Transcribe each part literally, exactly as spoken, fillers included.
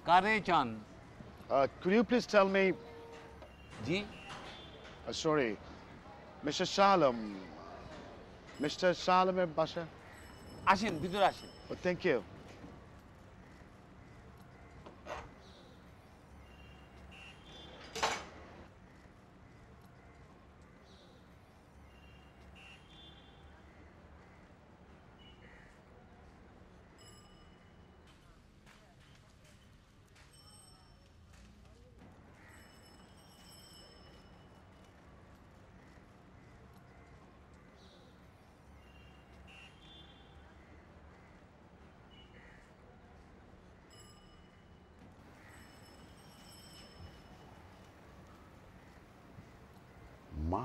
কারে চান? Uh, could you please tell me, G uh, sorry, Mister Shalom, Mister Shalom Basha? আসেন, ভিতরে আসেন। Oh, thank you. Ma.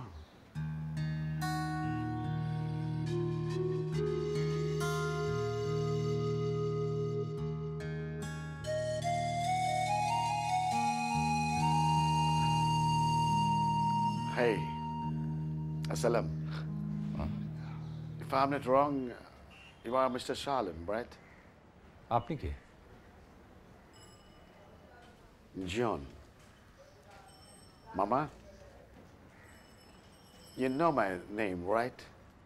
Hey, Assalam. If I'm not wrong, you are Mister Shalom, right? আপনি কে? John. Mama, you know my name, right?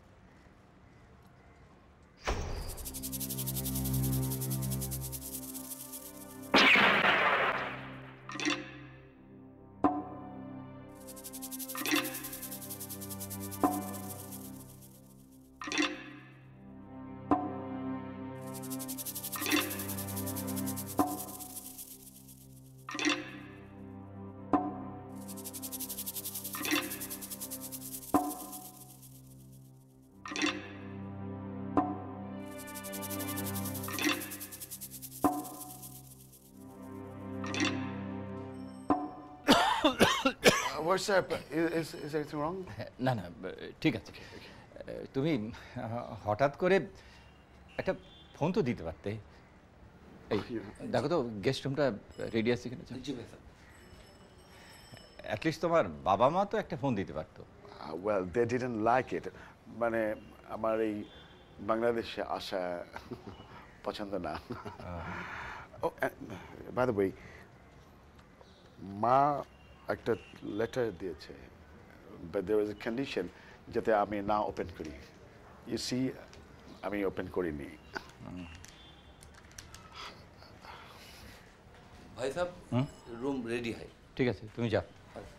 Uh, what's up? Is, is, is anything wrong? না না ঠিক আছে। তুমি হঠাৎ করে একটা ফোন তো দিতে পারতে। এই দেখো তো গেস্ট রুমটা রেডি আছে কিনা। জি ভাই স্যার। অ্যাটলিস্ট তোমার বাবা মা তো একটা ফোন দিতে পারতো। Uh, well, they didn't like it. মানে আমার এই বাংলাদেশে আসা পছন্দ না। Oh, and by the way, মা একটা লেটার দিয়েছে, but there was a condition যাতে আমি না ওপেন করি। You see, আমি ওপেন করিনি। ভাই সাহেব রুম রেডি হয়। ঠিক আছে তুমি যাও।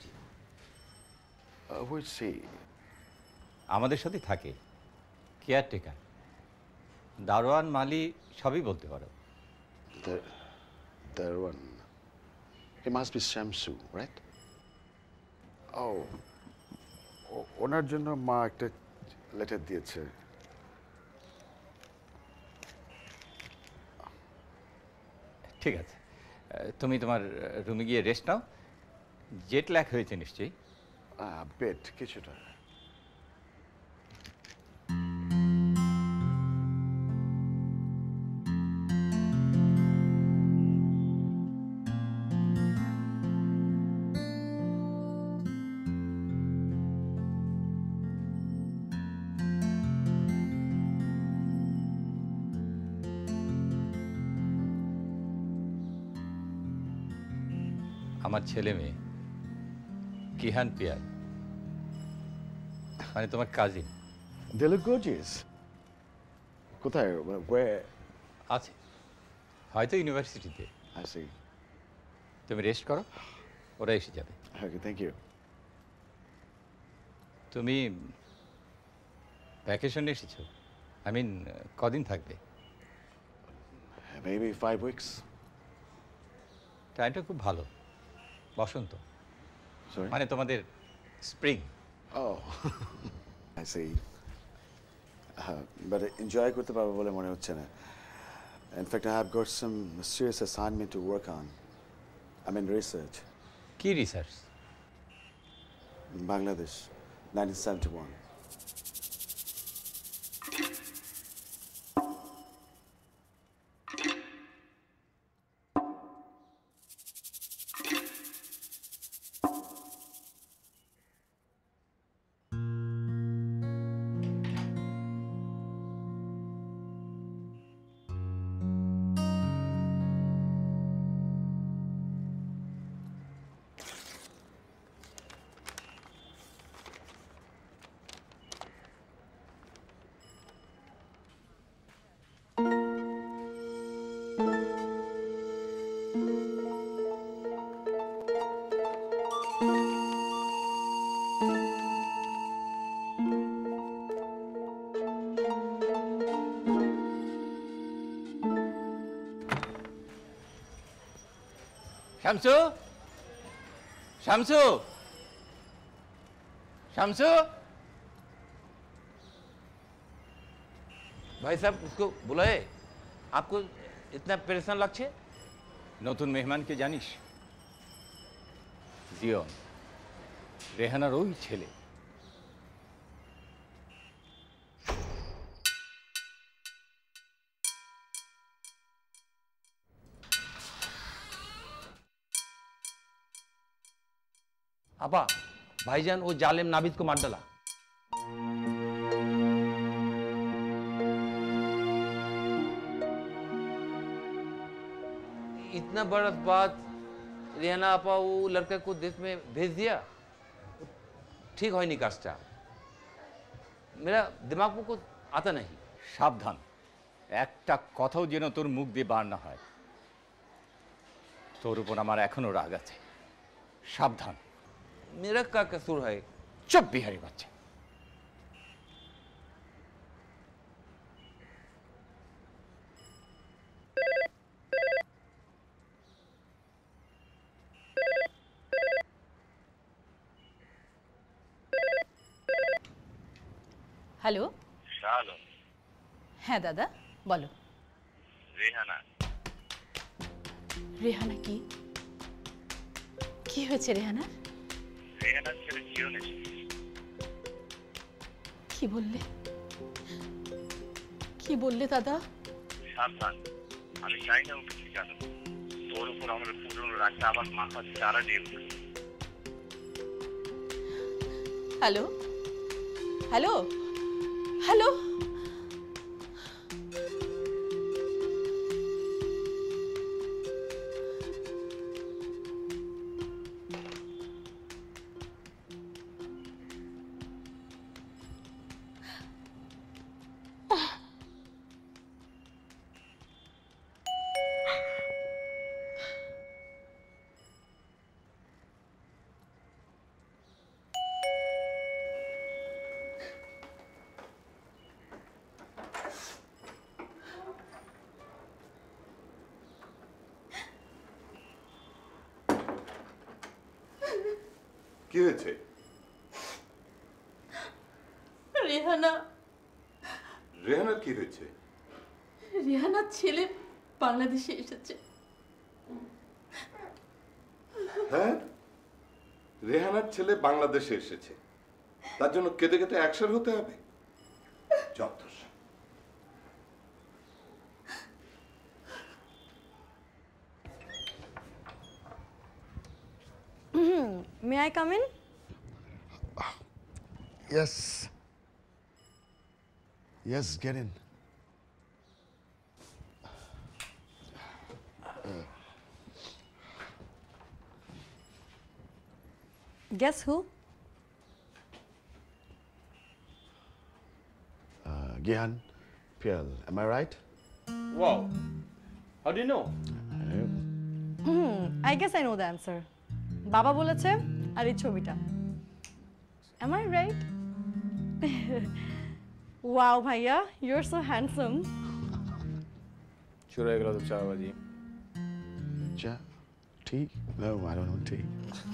Uh, we'll see. আমাদের সাথে থাকে কেয়ারটেকার, দারোয়ান, মালি সবই বলতে পারো। The, the one. He must be Shamsu, right? Oh, ও- ওনার জন্য মা একটা লেটার দিয়েছে। ঠিক আছে তুমি তোমার রুমে গিয়ে রেস্ট নাও। জেট ল্যাগ হয়েছে নিশ্চয়ই। আহ, বেট কিছুটা। আমার ছেলে মেয়ে কিহান পিয়ার, মানে তোমার কাজিন They look gorgeous. কোথায়? Where? আছে, হয়তো ইউনিভার্সিটিতে। I see. তুমি রেস্ট করো, ওরা এসে যাবে। Okay, thank you. তুমি ভ্যাকেশনে এসেছো? আই মিন কদিন থাকবে? Maybe five weeks. টাইমটা খুব ভালো, বসন্ত, Sorry? মানে তোমাদের spring. Oh, I see. Uh, but enjoy করতে পারবো বলে মনে হচ্ছে না। In fact, I have got some serious assignment to work on. I mean research. কি research? Bangladesh, nineteen seventy-one. Shamsu Shamsu Shamsu भाई साहब उसको बुलाए आपको इतना परेशान लगছে নতুন মেহমানকে জানিস জিয়ন রেহানার ওই ছেলে आपा भाईजान वो जालिम नाबिद को मार डाला इतना बड़ा बात रेहाना आपा वो लड़के को देश में भेज दिया ठीक हो नहीं कास्टा मेरा दिमाग में कुछ आता नहीं সাবধান একটা কথাও যেন তোর মুখ দিয়ে বার না হয় তোর উপর আমার এখনো রাগ আছে সাবধান मेरा क्या कसूर है চুপ বিহারি বাচ্চা হ্যালো হ্যালো হ্যাঁ দাদা বলো রেহানা রেহানা কি কি হয়েছে রেহানা রেহানার ছেলে জিয়ন এসেছে কি বললে কি বললে দাদা সাবধান আমি চাই না ও কিছু জানো তোর উপর আমার পুরনো রাগটা আবার মাথা চারা দিয়ে উঠল হ্যালো হ্যালো হ্যালো কি হয়েছে রেহানা রেহানার কি হয়েছে রেহানার ছেলে বাংলাদেশে এসেছে হ্যাঁ রেহানার ছেলে বাংলাদেশে এসেছে তার জন্য কেটে কেটে অ্যাকশন হতে হবে যত May I come in? Yes. Yes, get in. Guess who? Uh, Gihan Piel, am I right? wow how do you know Hmm, I guess I know the answer. বাবা বলেছে আর এই ছবিটা Am I right? Wow, ভাইয়া, you're so handsome. শুরু হয়ে গেল তো চাবাজি Cha? Tea? No, I don't know tea.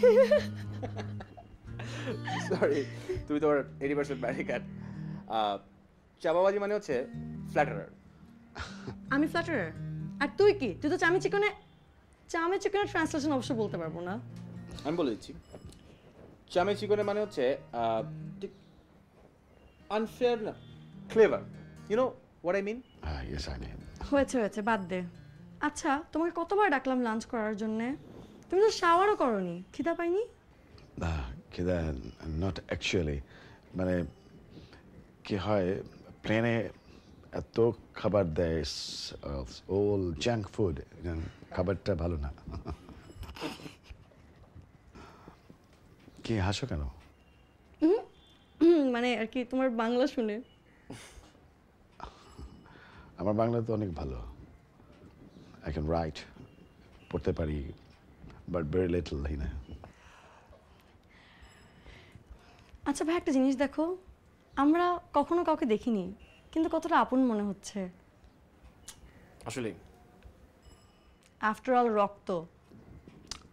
Sorry তুমি তোমার এইটি পার্সেন্ট ব্যারিকাট চাবাবাজি মানে হচ্ছে ফ্ল্যাটারার আমি ফ্ল্যাটারার আর তুই কি তুই তো চামি চিকনে চামে চিকনের ট্রান্সলেশন অবশ্য বলতে পারবো না আমি বলে দিচ্ছি চামে চিকনে মানে হচ্ছে ঠিক আনফেয়ার না clever you know what I mean Ah, yes, I know. হয়েছে হয়েছে বাদ দে আচ্ছা তোমাকে কতবার ডাকলাম লাঞ্চ করার জন্য তুমি তো শাওয়ারও করনি খিদা পাইনি Ah, Kida, not actually. মানে কি হয় প্লেনে এত খাবার দেয় ওল জাঙ্ক ফুড খাবারটা ভালো না কি হাসো কেন মানে আর কি তোমার বাংলা শুনে আমার বাংলা তো অনেক ভালো আই ক্যান রাইট পড়তে পারি বাট ভেরি লিটল তাই না আচ্ছা ভাই একটা জিনিস দেখো আমরা কখনো কাউকে দেখিনি কিন্তু কতটা আপন মনে হচ্ছে আসলে আফটার অল রক্ত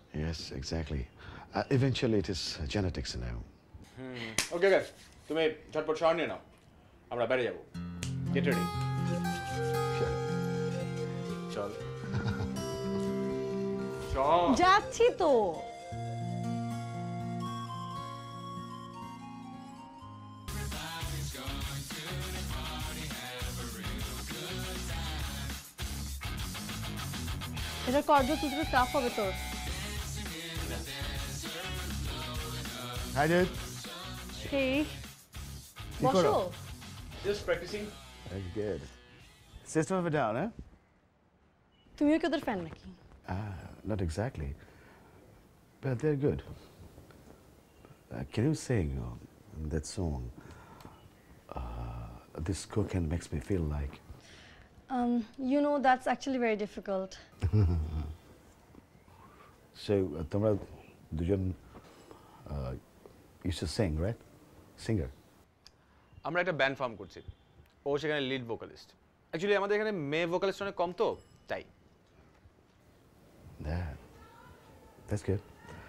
Yes, exactly. Uh, eventually, it is genetics, you know. Okay okay তুমি ঝটপট শহর নিয়ে নাও আমরা বাইরে যাবো গেট রেডি চল চল যাচ্ছি তো। এটা কর্ড তুলতে টাফ হবে তোর। Hi, dude. Hey. কি করো? বসো। Just practising Very good. System of a Down, huh? তুমিও কি ওদের ফ্যান নাকি? Ah, not exactly. But they're good. Uh, can you sing uh, that song? Uh, this cooking makes me feel like. Um, you know that's actually very difficult. So, uh, তোমরা দুজন uh, used to sing, right? Singer. আমরা একটা band form করছি ও সেখানে lead vocalist actually আমাদের এখানে মেয়ে vocalist অনেক কম তো তাই That. That's good.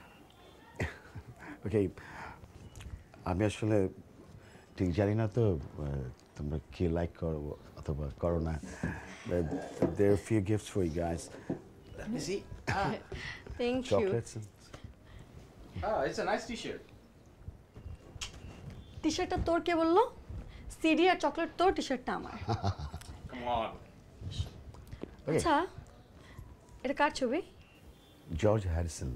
Okay. আমি আসলে ঠিক জানি না তো uh, তোমরা কি লাইক করো অথবা করো না. But there are a few gifts for you guys. Let me see. Thank you. Chocolates. And ah it's a nice t-shirt টি-শার্টটা তোর কে বললো? সিডি আর চকলেট তোর, টি-শার্টটা আমার। come on okay. আচ্ছা এটা কার ছবি? George Harrison.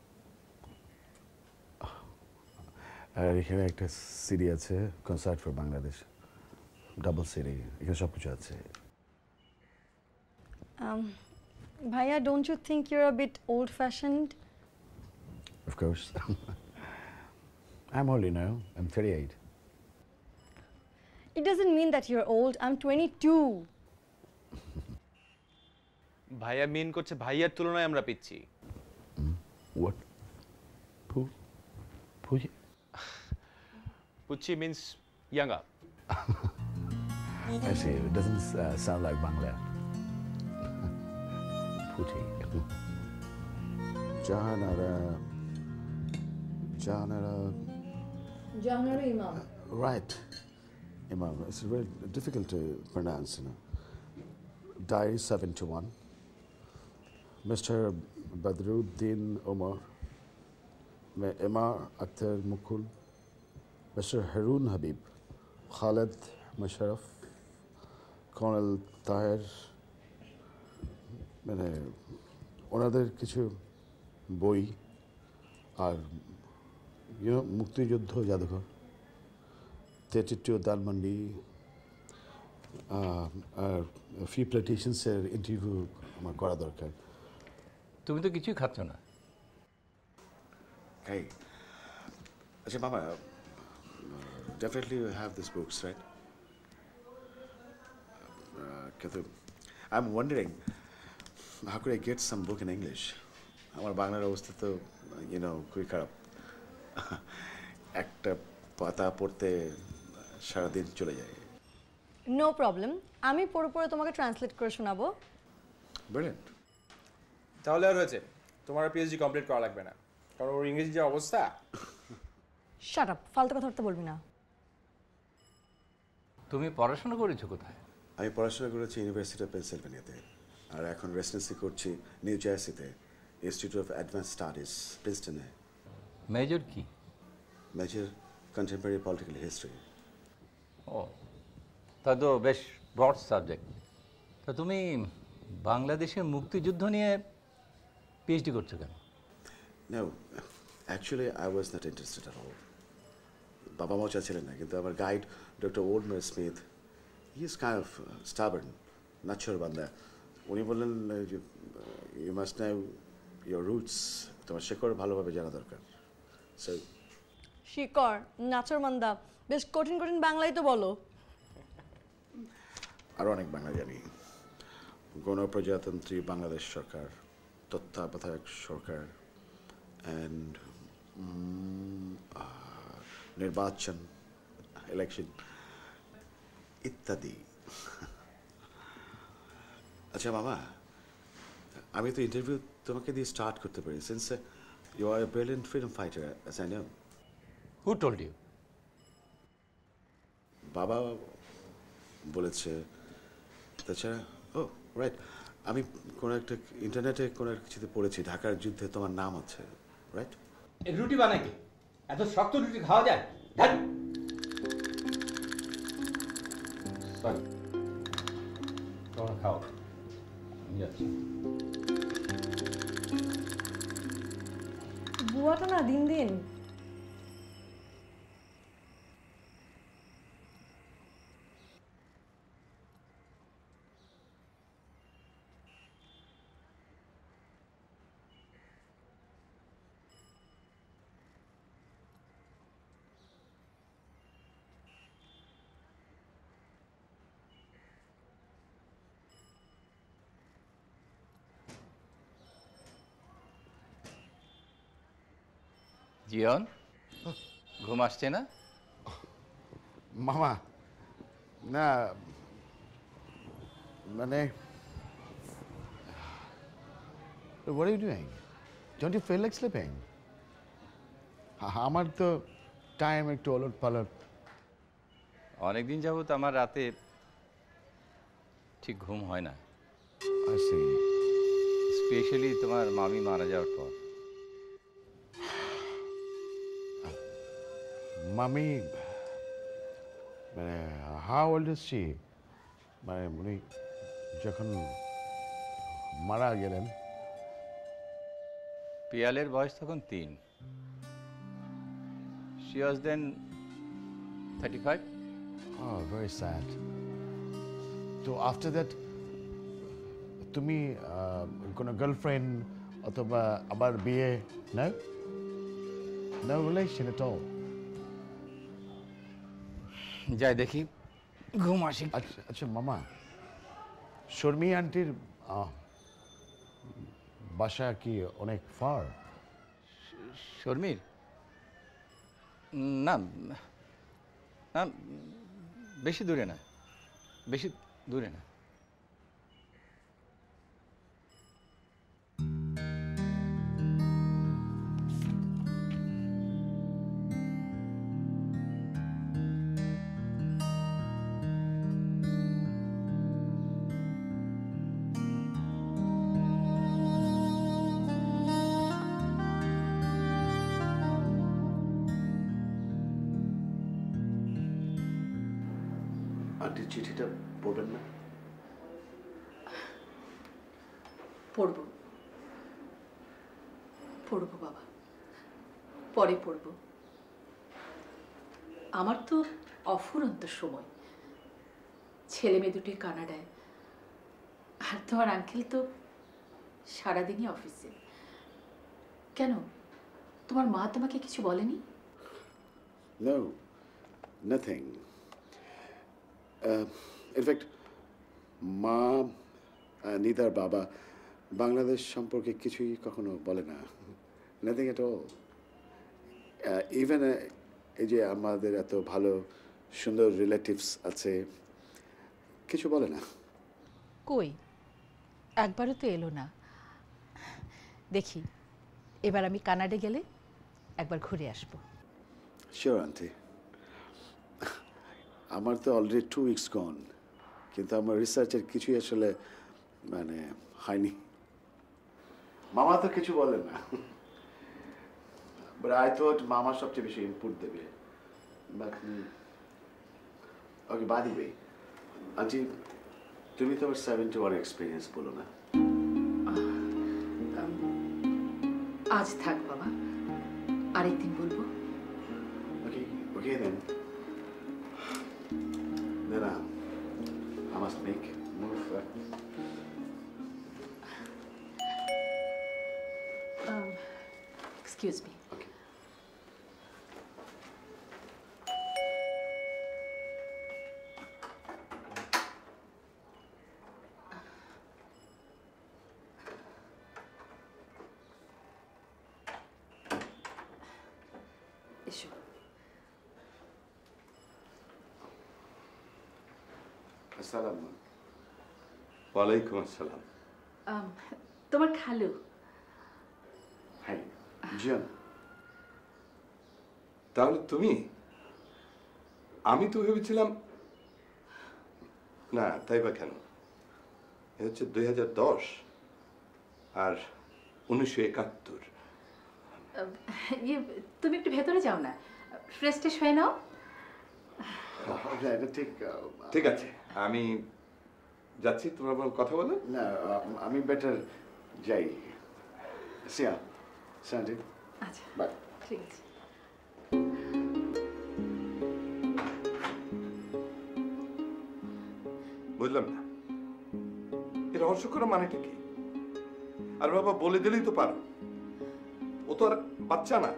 আর এখানে একটা সিডি আছে concert for Bangladesh, double CD, এখানে সব কিছু আছে। Um, ভাইয়া, don't you think you're a bit old-fashioned? Of course. I'm old, you know. I'm thirty-eight. It doesn't mean that you're old. I'm twenty-two. ভাইয়া মিন করছে ভাইয়ার তুলনায় আমরা পিচ্ছি What? Who? Who? পুচ্ছি মিন্স ইয়াঙ্গা I see. It doesn't uh, sound like Bangla. Puti. Jahanara. Jahanara. Jahanara Imam. Right. Imam. It's very difficult to pronounce, you know. Diary seventy-one. Mister Badruddin Omar. Emar Akhtar Mukul. Mister Harun Habib. Khalid Musharraf. Colonel Tahir. মানে ওনাদের কিছু বই আর YONO মুক্তিযুদ্ধ জাদুঘর, তেটিটু দালমান্ডি আর ফি প্লেটিশনসের interview আমার করা দরকার। তুমি তো কিছুই খাচ্ছ না। Hey, আচ্ছা মামা, definitely you have these books, right? Uh, কিন্তু I'm wondering, how could I get some book in English? আমার বাংলার অবস্থা তো you know খুবই খারাপ। একটা পাতা পড়তে সারাদিন চলে যায়। নো প্রবলেম, আমি পড়ে পড়ে তোমাকে ট্রান্সলেট করে শোনাবো। Brilliant. তাহলে আর হয়েছে, তোমার পিএইচডি কমপ্লিট করা লাগবে না, কারণ ওর ইংরেজি যে অবস্থা। শাট আপ, ফালতু কথা বলতে বলবি না। তুমি পড়াশোনা করেছো কোথায়? আমি পড়াশোনা করেছি ইউনিভার্সিটি অফ পেনসিলভেনিয়াতে, আর এখন রেসিডেন্সি করছি নিউ জার্সিতে, ইনস্টিটিউট অফ অ্যাডভান্স স্টাডিজ প্রিন্সটনে। মেজর কি? Major contemporary political history. ও, তা তো বেশ ব্রড সাবজেক্ট। তা তুমি বাংলাদেশের মুক্তিযুদ্ধ নিয়ে পিএইচডি করছো কেন? No, actually I was not interested at all. বাবা মাও চাচ্ছিলেন না, কিন্তু আমার গাইড ডক্টর ওল্ডমার Smith, he is kind of stubborn, নাচ্ছর বান্দা। উনি বললেন you must know your roots, তোমার শেকড় ভালোভাবে জানা দরকার। সো শিকড়, নাচর মান্দা, বেশ কঠিন কঠিন বাংলায় তো বলো। আরও অনেক বাংলা জানি। গণপ্রজাতন্ত্রী বাংলাদেশ সরকার, তত্ত্বাবধায়ক সরকার, অ্যান্ড নির্বাচন, ইলেকশন ইত্যাদি। আচ্ছা মামা, আমি তো ইন্টারভিউ তোমাকে দিয়ে স্টার্ট করতে পারি, since You are a brilliant freedom fighter, as I know. Who told you? বাবা বলেছে। তাছাড়া ও রাইট, আমি কোনো একটা ইন্টারনেটে কোনো একটা কিছুতে পড়েছি ঢাকার যুদ্ধে তোমার নাম আছে, রাইট? এই রুটি বানাই কে? এত শক্ত রুটি খাওয়া যায়? ধ্যাৎ। সরি, তোমরা খাও, আমি যাচ্ছি। বুয়াটা না দিন দিন জিয়ন, ঘুম আসছে না? মামা না মানে what are you doing? Don't you feel like sleeping? আমার তো টাইম একটু ওলট পালট। অনেকদিন যাবত আমার রাতে ঠিক ঘুম হয় না, I see. স্পেশালি তোমার মামি মারা যাওয়ার পর। মামি মানে হাউ ওল্ড ইজ শি? মানে উনি যখন মারা গেলেন পিয়ালের বয়স তখন তিন। She was then thirty five. Oh, very sad. তো আফটার দ্যাট তুমি কোনো গার্লফ্রেন্ড অথবা আবার বিয়ে? No? No relation at all? যাই দেখি, ঘুম আসি। আচ্ছা আচ্ছা মামা, শর্মি আন্টির আহ, বাসা কি অনেক ফার? শর্মির? না না, বেশি দূরে না, বেশি দূরে না। আন্টির চিঠিটা পড়বেন না? পড়ব পড়ব বাবা, পরে পড়ব। আমার তো অফুরন্ত সময়, ছেলে মেয়ে দুটি কানাডায়, আর তোমার আঙ্কেল তো সারাদিনই অফিসে। কেন, তোমার মা তোমাকে কিছু বলেনি? No, nothing. Uh, in fact, মা নিদার বাবা বাংলাদেশ সম্পর্কে কিছুই কখনো বলে না, নাথিং এট অল। ইভেন এই যে আমাদের এত ভালো সুন্দর রিলেটিভস আছে, কিছু বলে না। কই, একবারও তো এলো না। দেখি এবার আমি কানাডা গেলে একবার ঘুরে আসবো। Sure aunty. আমার তো অলরেডি টু উইকস গন, কিন্তু আমার রিসার্চের কিছুই আসলে মানে হয়নি। মামা তো কিছু বলে না, বাট আই থট মামা সবচেয়ে বেশি ইনপুট দেবে। But okay, by the way aunty, তুমি তোমার সেভেন্টি ওয়ান এক্সপিরিয়েন্স বলো না। আজ থাক বাবা, আরেকদিন বলবো। ওকে ওকে দেন। Then um, I must make move. Uh, Um, excuse me. okay. এসো। Assalamu. ওয়ালাইকুম আসসালাম। Um, তোমার খালু। Hi. জিয়ান, তাহলে তুমি? আমি তো ভেবেছিলাম না, তাই বা কেন? এ হচ্ছে দুই হাজার দশ আর উনিশশো একাত্তর। ইয়ে তুমি একটু ভেতরে যাও না, ফ্রেশ ট্রেশ হয়ে নাও। হ্যাঁ, এটা ঠিক। ঠিক আছে, আমি যাচ্ছি, তোমরা বরং কথা বলো। না, আমি বেটার যাই। সিয়া, সান্ডি, আচ্ছা বাই। ঠিক আছে। বুঝলাম না, এ রহস্য করা মানেটা কি? আর বাবা বলে দিলেই তো পারো, ও তো আর বাচ্চা না।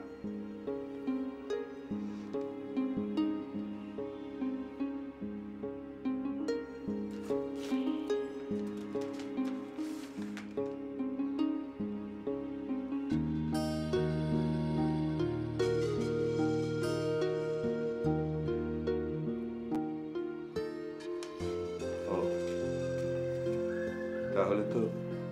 ও, তাহলে তো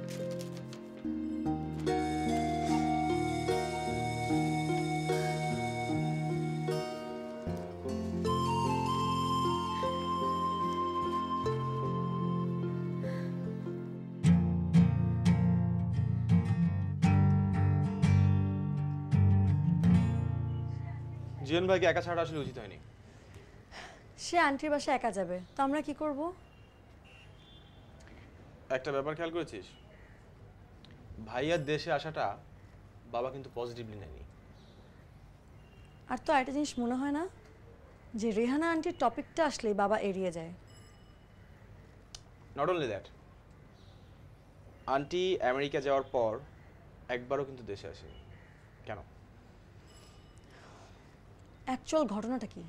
জিয়ন ভাইকে একা ছাড়া আসলে উচিত হয়নি। সে আন্টির বাসায় একা যাবে, তো আমরা কি করব? একটা ব্যাপার খেয়াল করেছিস, ভাইয়ার দেশে আসাটা বাবা কিন্তু পজিটিভলি নেয়নি। আর তো একটা জিনিস মনে হয় না যে রেহানা আন্টির টপিকটা আসলেই বাবা এড়িয়ে যায়। Not only that, aunty America যাওয়ার পর একবারও কিন্তু দেশে আসেনি। কেন? অ্যাকচুয়াল ঘটনাটা কি?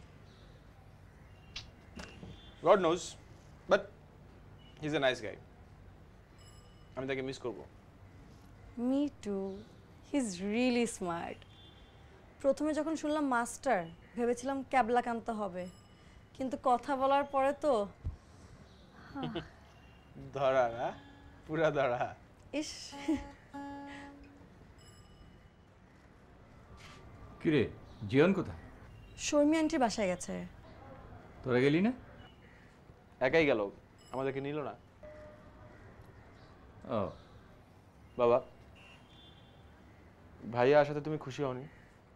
God knows, but he is a nice guy. আমি তাকে মিস করব। Me too, he is really smart. প্রথমে যখন শুনলাম মাস্টার, ভেবেছিলাম ক্যাবলাকান্ত হবে, কিন্তু কথা বলার পরে তো ধরা না, পুরা ধরা। ইস, কিরে, জিয়ন কোথায়? শর্মি আন্টির বাসায় গেছে। তোরা গেলি না? একাই গেল, আমাদেরকে নিল না। ও, বাবা, ভাইয়া আসাতে তুমি খুশি হওনি?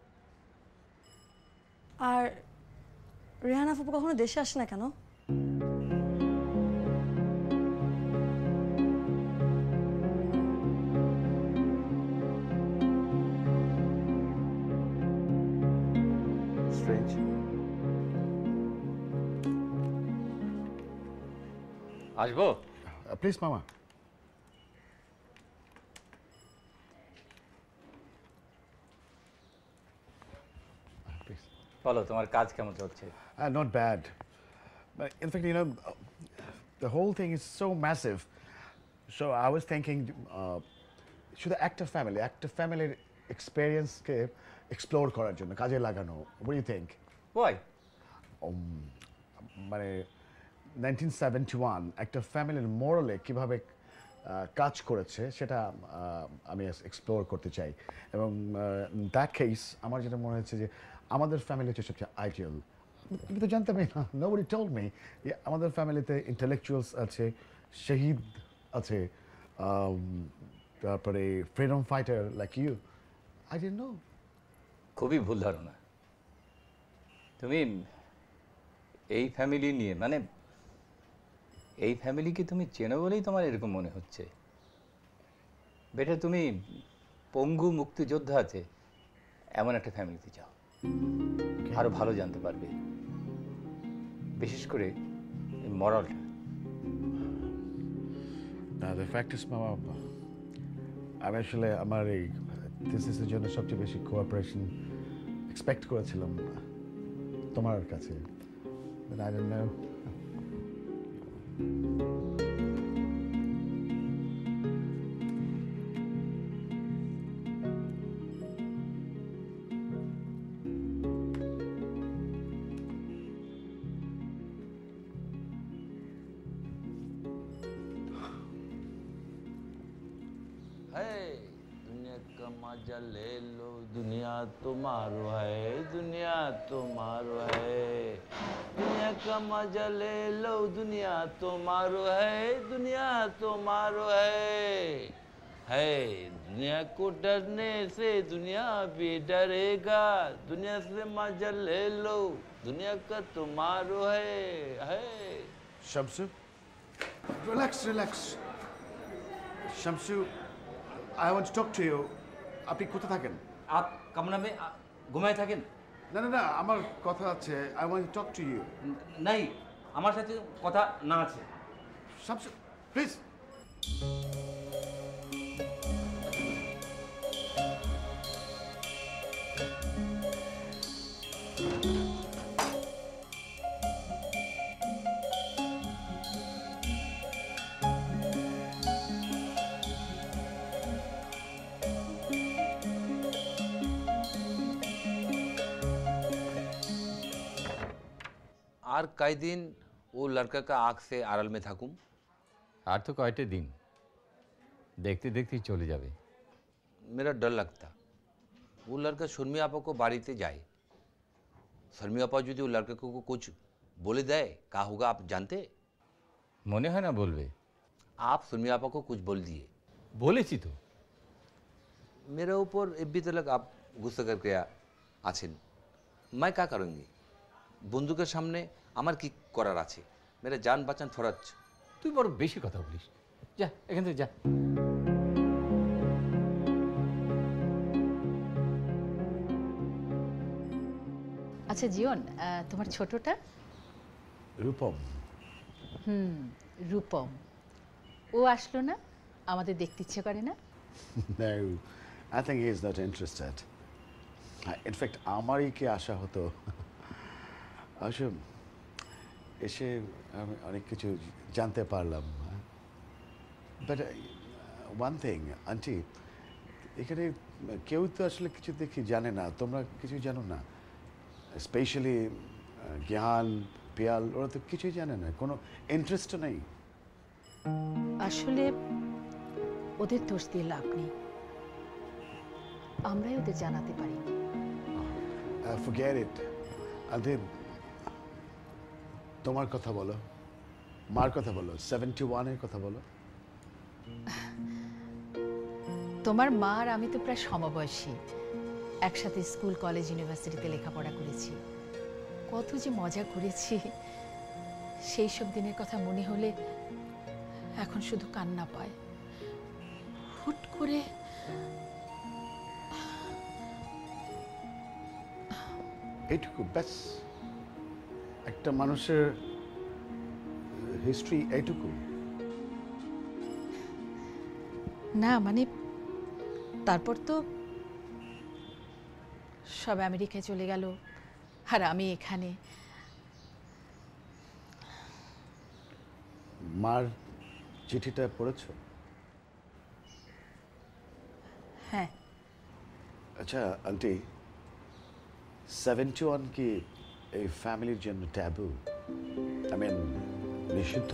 আর রেহানা ফুপু কখনো দেশে আসে না কেন? স্ট্রেঞ্জ। আসবো? প্লিজ মামা। বলো, তোমার কাজ কেমন চলছে? Uh, not bad. But in fact, you know, the whole thing is so massive. So I was thinking, uh, should the actor family, actor family experience ke explore করার জন্য কাজে লাগানো? What do you think? Why? Um, মানে nineteen seventy one একটা ফ্যামিলির মোরালে কিভাবে আহ, কাজ করেছে সেটা আহ, আমি এক্সপ্লোর করতে চাই, এবং দ্যাট কেস আমার যেটা মনে হচ্ছে যে আমাদের ফ্যামিলি হচ্ছে সবচেয়ে আইডিয়াল। আমি তো জানতামই না, নোবডি টোল্ড মি আমাদের ফ্যামিলিতে ইন্টেলেকচুয়ালস আছে, শহীদ আছে, um, তারপরে freedom fighter like you. I didn't know. খুবই ভুল ধারণা। তুমি এই ফ্যামিলি নিয়ে, মানে এই ফ্যামিলিকে তুমি চেনো বলেই তোমার এরকম মনে হচ্ছে। বেটার তুমি পঙ্গু মুক্তিযোদ্ধা আছে এমন একটা ফ্যামিলিতে যাও, আরো ভালো জানতে পারবে, বিশেষ করে মরালটা। না, দ্য ফ্যাক্ট ইজ মামা, আমি আসলে আমার এই থিসিসের জন্য সবচেয়ে বেশি কোঅপারেশন এক্সপেক্ট করেছিলাম তোমার কাছে, but I don't know. है दुनिया का का मजा ले लो दुनिया तुम्हारो है दुनिया तुम्हारो है दुनिया का मजा ले लो दुनिया तुम्हारो है दुनिया तुम्हारो है है दुनिया को डरने से दुनिया भी डरेगा दुनिया से मजा ले लो दुनिया का तुम्हारो है है Shamsu, relax, relax. Shamsu, I want to talk to you. আপনি কোথায় থাকেন? आप कमरा में घुमाए থাকেন না না না আমার কথা আছে. I want to talk to you. নাই আমার সাথে কথা না আছে Shamsu, please. আর कई दिन वो लड़का का आँख से आड़ल में থাকুম আর তো কয়টা দিন দেখতে দেখতেই চলে যাবে मेरा डर लगता वो लड़का शर्मी आपा को बाड़ीते जाए शर्मी आपा यदि वो लड़के को कुछ बोले दे क्या होगा आप जानते মনে হয় না বলবে आप शर्मी आपा को कुछ बोल दिए বলেছি তো मेरे ऊपर अभी तक आप गुस्सा करके आছেন मैं क्या करूँगी বন্দুকের সামনে আমার কি করার আছে मेरा जान बचान फरज তুই বড় বেশি কথা বলিস যা এখান থেকে যা আচ্ছা জীবন আহ, তোমার ছোটটা রূপম. হুম রূপম ও আসলো না আমাদের দেখতে ইচ্ছে করে না No, I think he is not interested. In fact, আমারই কি আশা হতো আসলে এসে আমি অনেক কিছু জানতে পারলাম. বাট ওয়ান থিং আন্টি এখানে কেউ তো আসলে কিছু দেখি জানে না তোমরা কিছু জানো না স্পেশালি জ্ঞান পিয়াল ওরা তো কিছুই জানে না কোনো ইন্টারেস্ট নেই আসলে ওদের দোষ দিয়ে লাভ নেই আমরাই ওদের জানাতে পারি ফরগেট ইট আন্টি তোমার কথা বলো মার কথা বলো সেভেন্টি ওয়ানের কথা বলো তোমার মা আর আমি তো প্রায় সমবয়সী একসাথে স্কুল কলেজ ইউনিভার্সিটিতে লেখাপড়া করেছি কত যে মজা করেছি সেই সব দিনের কথা মনে হলে এখন শুধু কান্না পায় হুট করে এইটুকু ব্যাস একটা মানুষের হিস্ট্রি এইটুকু না মানে তারপর তো সব আমেরিকায় চলে গেল আর আমি এখানে মার চিঠিটা পড়েছো হ্যাঁ আচ্ছা আন্টি সেভেন্টি ওয়ান কি এই ফ্যামিলির জন্য ট্যাবু আই মিন নিষিদ্ধ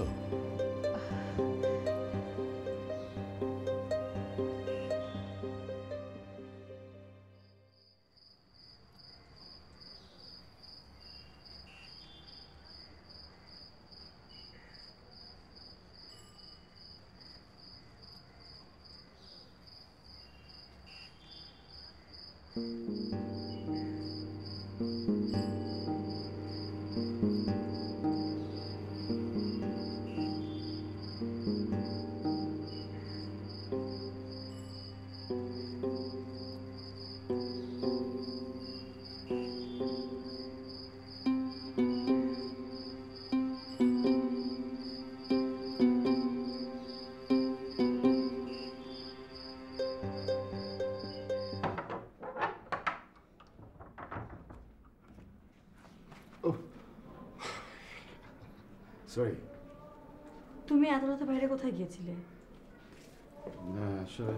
সরি তুমি এত রাতে বাইরে কোথায় গিয়েছিলে না আসলে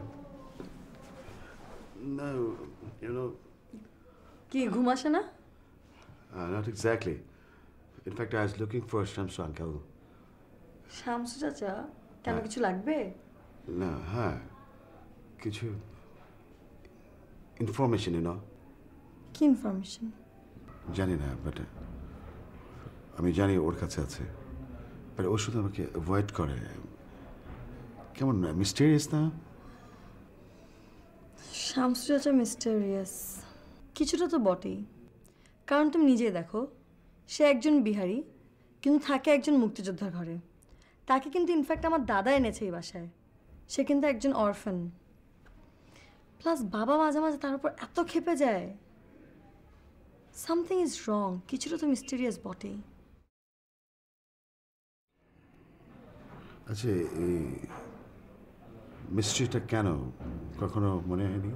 No, you know, কি ঘুম আসে না uh, not exactly. In fact, I was looking for Shamsu uncle. Shamsu চাচা কেন কিছু লাগবে না হ্যাঁ কিছু ইনফরমেশন ইউ নো কি ইনফরমেশন? জানি না, বাট আমি জানি ওর কাছে আছে, বাট ও শুধু আমাকে অ্যাভয়েড করে। কেমন মিস্টেরিয়াস না? শামসু চাচা মিস্টেরিয়াস কিছুটা তো বটেই, কারণ তুমি নিজেই দেখো, সে একজন বিহারি কিন্তু থাকে একজন মুক্তিযোদ্ধার ঘরে। তাকে কিন্তু ইনফ্যাক্ট আমার দাদা এনেছে এই বাসায়। সে কিন্তু একজন অরফান। প্লাস বাবা মাঝে মাঝে তার উপর এত ক্ষেপে যায়। সামথিং ইজ রং, কিছুটা তো মিস্টেরিয়াস বটেই। আচ্ছা, এই মিস্ট্রিটা কেন কখনো মনে হয়নি?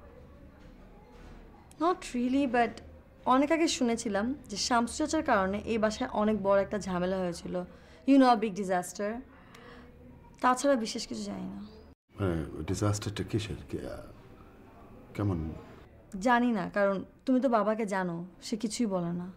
নট রিয়েলি, বাট অনেক আগে শুনেছিলাম যে শামসু চাচার কারণে এই বাসায় অনেক বড় একটা ঝামেলা হয়েছিল, ইউ নো বিগ ডিজাস্টার। তাছাড়া বিশেষ কিছু জানি না। ডিজাস্টারটা কিসের, কেমন? জানি না, কারণ তুমি তো বাবাকে জানো, সে কিছুই বলে না।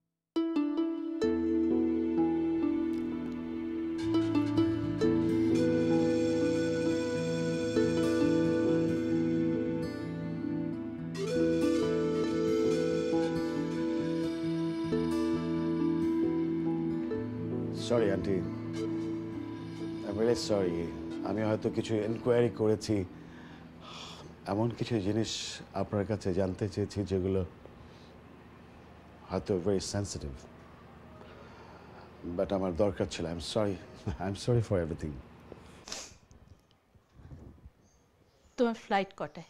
Sorry aunty, I am really sorry. আমি হয়তো কিছু এনকোয়ারি করেছি, এমন কিছু জিনিস আপনার কাছে জানতে চেয়েছি যেগুলো হয়তো ভেরি সেন্সিটিভ, বাট আমার দরকার ছিল। I am sorry, I am sorry for everything. তোমার ফ্লাইট কটায়?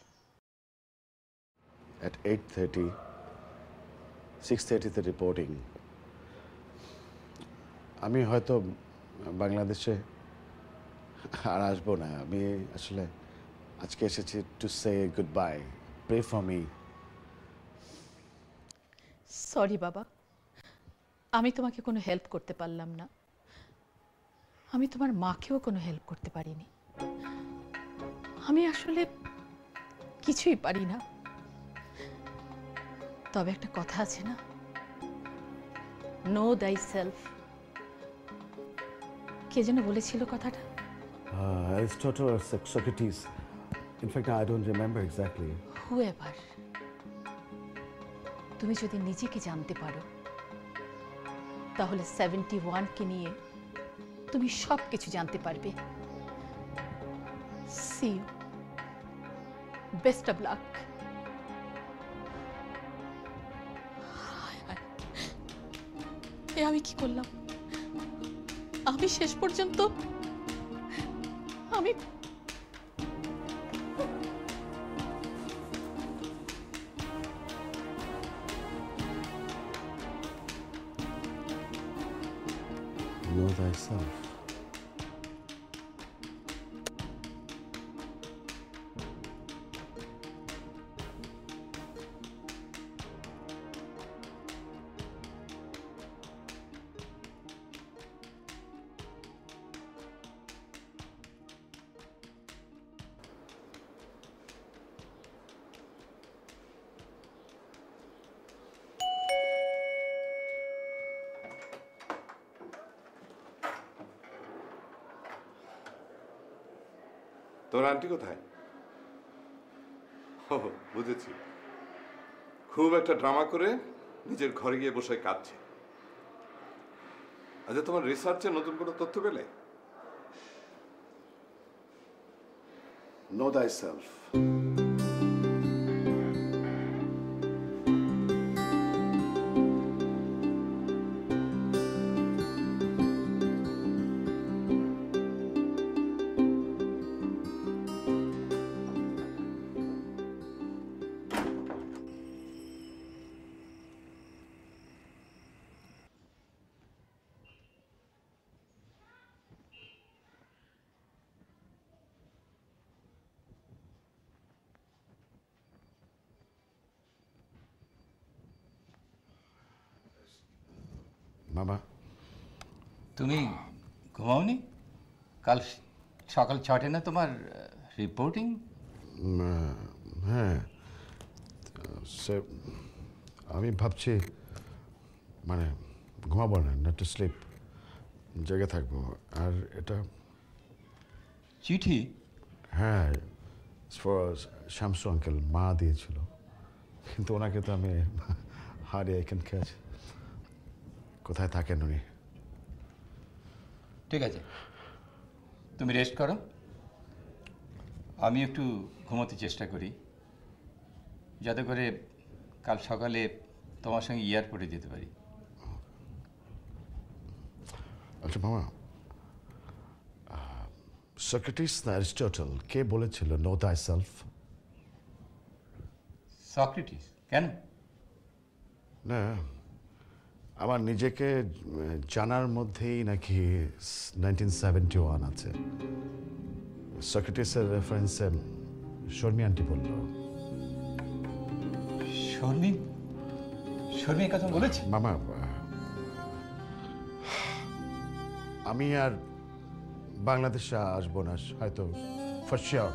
অ্যাট এইট থার্টি, সিক্স থার্টিতে রিপোর্টিং। আমি হয়তো বাংলাদেশে আর আসবো না। আমি আসলে আজকে এসেছি to say goodbye. Pray for me. Sorry বাবা, আমি তোমাকে কোনো হেল্প করতে পারলাম না। আমি তোমার মাকেও কোনো হেল্প করতে পারিনি। আমি আসলে কিছুই পারি না। তবে একটা কথা আছে না, নো দাই সেলফ। কে যেন বলেছিল কথাটা? অ্যারিস্টটল আর Socrates. In fact, I don't remember exactly. Whoever. তুমি যদি নিজেকে জানতে পারো তাহলে সেভেন্টি ওয়ান কে নিয়ে তুমি সব কিছু জানতে পারবে। See you. Best of luck. এ আমি কি করলাম? আমি শেষ পর্যন্ত আমি Know thyself. তোর আন্টি কোথায়? ও বুঝেছি, খুব একটা ড্রামা করে নিজের ঘরে গিয়ে বসে কাঁদছে। আচ্ছা, তোমার রিসার্চে নতুন কোনো তথ্য পেলে? Know thyself. মামা, তুমি ঘুমাওনি? কাল সকাল ছটায় না তোমার রিপোর্টিং? হ্যাঁ, সে আমি ভাবছি মানে ঘুমাবো না, নট টু স্লিপ, জেগে থাকবো। আর এটা চিঠি? হ্যাঁ, শামসু আঙ্কেল মা দিয়েছিল, কিন্তু ওনাকে তো আমি হারিয়ে এখানে খেয়েছি। কোথায় থাকেন উনি? ঠিক আছে, তুমি রেস্ট করো, আমি একটু ঘুমোতে চেষ্টা করি, যাতে করে কাল সকালে তোমার সঙ্গে এয়ারপোর্টে যেতে পারি। আচ্ছা মামা, সক্রেটিস না অ্যারিস্টটল কে বলেছিল নো দাই সেলফ? সক্রেটিস। কেন? না, আমার নিজেকে জানার মধ্যেই নাকি নাইনটিন সেভেন্টি ওয়ান আছে। সক্রেটিসের রেফারেন্সে শর্মি আন্টি বলল। শর্মি? শর্মি কথা বলেছে? মামা, আমি আর বাংলাদেশে আসবো না হয়তো, ফর শিওর,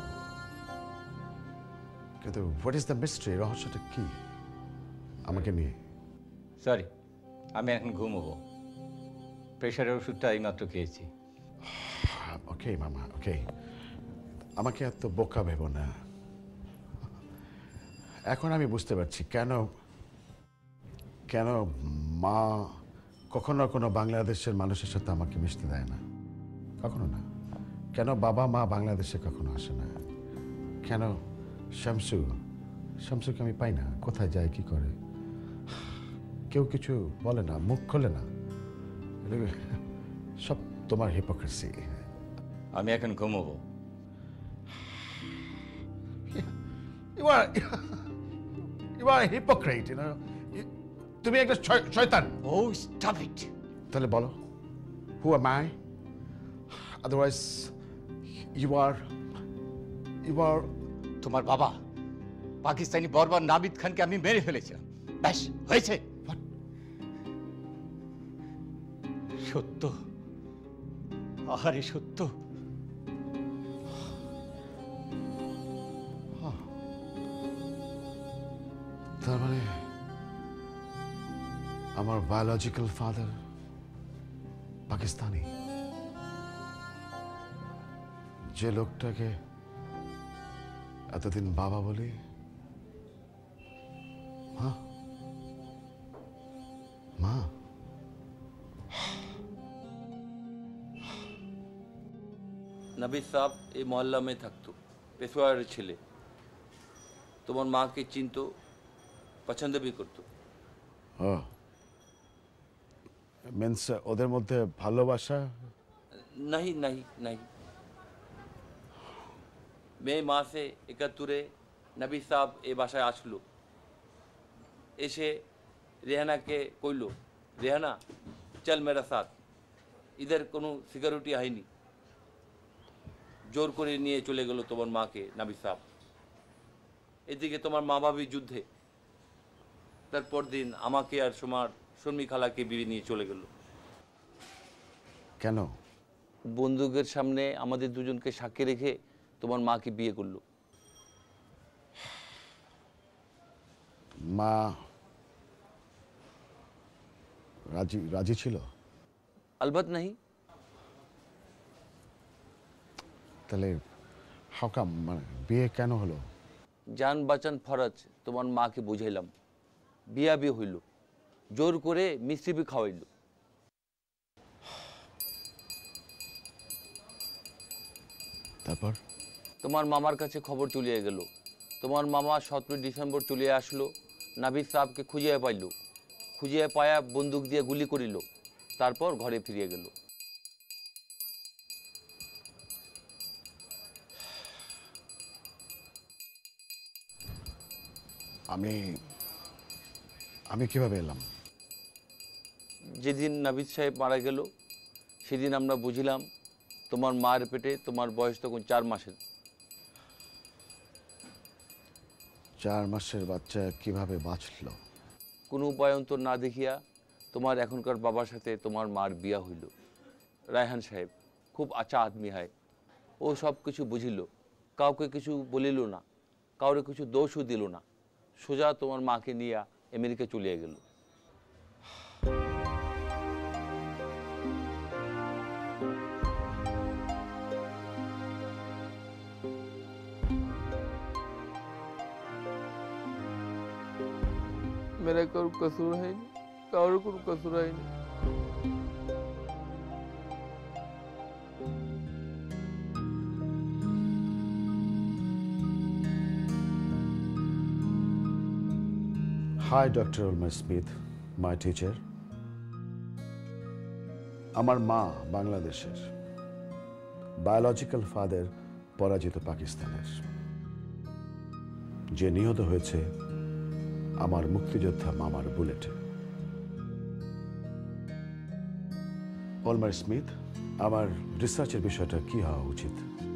কিন্তু হোয়াট ইজ দ্য মিস্ট্রি? রহস্যটা কি আমাকে নিয়ে? সরি, আমি এখন ঘুমোবো, প্রেশারের ওষুধটা এইমাত্র খেয়েছি। ওকে মামা, ওকে, আমাকে এত বোকা ভেবো না। এখন আমি বুঝতে পারছি কেন কেন মা কখনো কোনো বাংলাদেশের মানুষের সাথে আমাকে মিশতে দেয় না, কখনো না। কেন বাবা মা বাংলাদেশে কখনো আসে না? কেন শামসু শামসুকে আমি পাই না, কোথায় যায়, কি করে? কেউ কিছু বলে না, মুখ খোলে না। সব তোমার হিপোক্রেসি। আমি এখন ঘুমোবো। You are, you are a hypocrite, you know. তুমি একটা শয়তান। Oh, stop it. তাহলে বলো, who am I? Otherwise, you are, you are. তোমার বাবা পাকিস্তানি বর্বর নাবিদ খানকে আমি মেরে ফেলেছিলাম, ব্যাস হয়েছে। সত্য, আহারে সত্য। তার মানে আমার বায়োলজিক্যাল ফাদার পাকিস্তানি, যে লোকটাকে এতদিন বাবা বলি। মা মা নাবিদ সাহেব এই মহল্লা মে থাকতো, পেশোয়ারের ছেলে। তোমার মাকে চিনতো, পছন্দ বি করতো। ও মিন্স ওদের মধ্যে ভালোবাসা? नहीं नहीं नहीं। মে মাসে একাত্তরে নবী সাহেব এ বাসায় আসলো, এসে রেহানাকে কইল, রেহানা চল মেরা সাথ। ইধার কোনো সিকিউরিটি হয়নি, জোর করে নিয়ে চলে গেল তোমার মাকে নবী সাহেব। এদিকে তোমার মা ভাবি যুদ্ধে। তারপর দিন আমাকে আর সোমার শর্মি খালাকে বিয়ে নিয়ে চলে গেল। কেন? বন্দুকের সামনে আমাদের দুজনকে সাক্ষী রেখে তোমার মাকে বিয়ে করলো। মা রাজি রাজি ছিল? अलबत नहीं। তাহলে হাউ কাম, মানে বিয়ে কেন হলো? जान बाचन फरज তোমার মাকে বুঝাইলাম, বিয়া বিয়ে হইল, জোর করে মিষ্টি বি খাওয়াইল। তারপর তোমার মামার কাছে খবর চলিয়ে গেল। তোমার মামা সতেরোই ডিসেম্বর চলে আসলো, নাবিদ সাহেবকে খুঁজিয়ে পাইল, খুঁজিয়ে পায়া বন্দুক দিয়ে গুলি করিল, তারপর ঘরে ফিরিয়ে গেল। আমি আমি কিভাবে এলাম? যেদিন নাবিদ সাহেব মারা গেল সেদিন আমরা বুঝিলাম তোমার মায়ের পেটে তোমার বয়স তখন চার মাসের। চার মাসের বাচ্চা কিভাবে বাঁচল? কোনো উপায়ন্তর না দেখিয়া তোমার এখনকার বাবার সাথে তোমার মার বিয়া হইল। রায়হান সাহেব খুব আচ্ছা আদমি হয়, ও সব কিছু বুঝিল, কাউকে কিছু বলিল না, কাউরে কিছু দোষও দিল না, সোজা তোমার মাকে নিয়ে আমেরিকা চলিয়ে গেল। मेरा कोई कसूर है नहीं, कारों को कसूर है नहीं। Hi, Doctor Ulmer Smith, my teacher. আমার মা বাংলাদেশের, বায়োলজিক্যাল ফাদার পরাজিত পাকিস্তানের, যে নিহত হয়েছে আমার মুক্তিযোদ্ধা মামার বুলেটে। উলমার স্মিথ, আমার রিসার্চের বিষয়টা কি হওয়া উচিত?